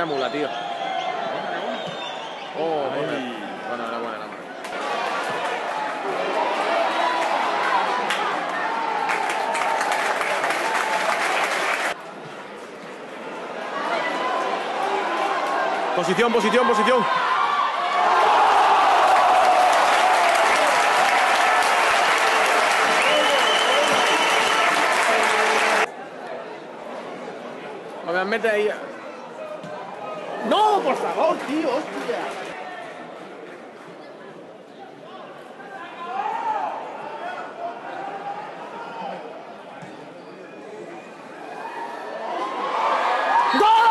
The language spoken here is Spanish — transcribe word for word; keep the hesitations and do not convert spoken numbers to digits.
Mira mula, tío. Oh, bueno, bueno, era buena, era buena. Posición, posición, posición. A ver, mete ahí. ¡No, por favor, tío! ¡Hostia! ¡Gol!